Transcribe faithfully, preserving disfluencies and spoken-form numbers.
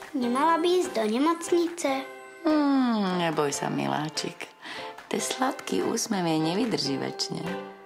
Nemala by ísť do nemocnice? Hmm, neboj sa, miláčik. Ten sladký úsmev jej nevydrží večne.